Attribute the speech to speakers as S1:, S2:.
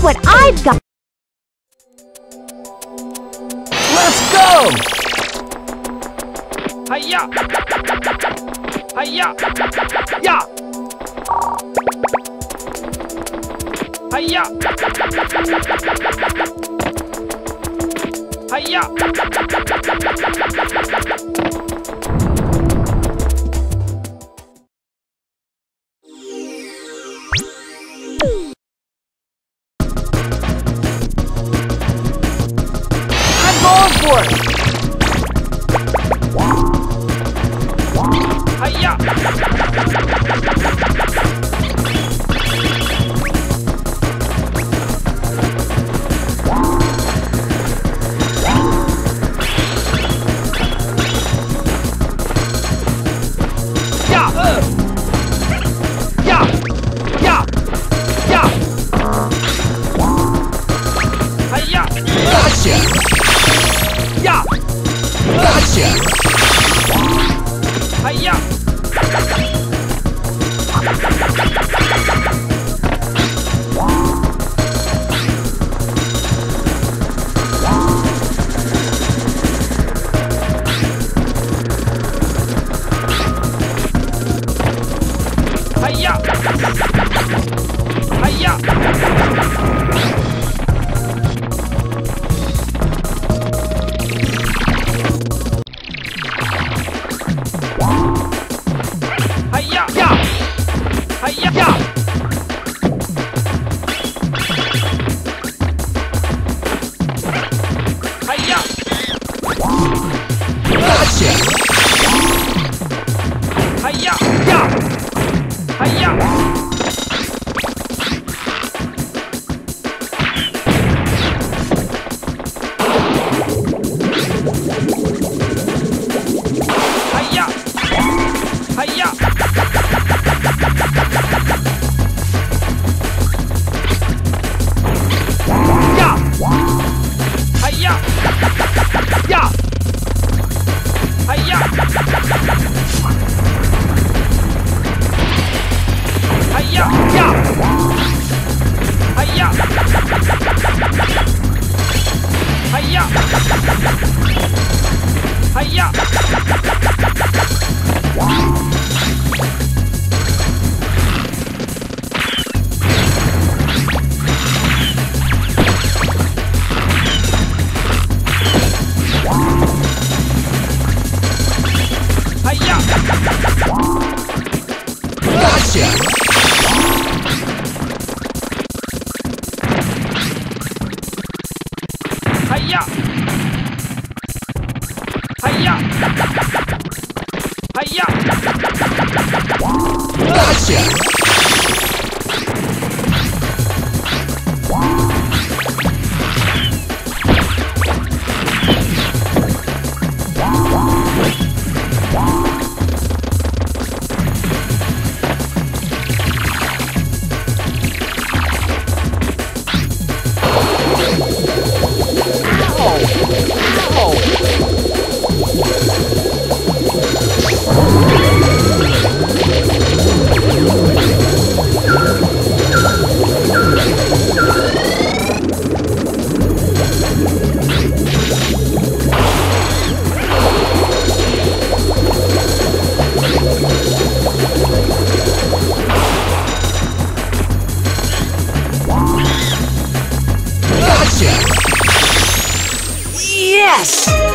S1: what I've got!
S2: Let's go!
S3: Hiya! Hiya! Ya! Hiya! Hiya!
S2: I'm going for it!
S3: Hiya! Ya! Ya! Ya! Ya! Hiya!
S2: Gotcha!
S3: Ya!
S2: Gotcha!
S3: Hiya! Hiya! Hiya! Hiya! Ya! Hiya! Ya! Hiya!
S2: Gotcha!
S3: Hiya! Ya! Hiya! Hiya! Hiya! Ya! Hiya! Ya! Hiya! Hiya! Ya! Hiya! Hiya! Hiya! Hiya!
S2: Gotcha!
S3: Hiya! Hiya! Hiya!
S2: Gotcha! Gotcha! Yes!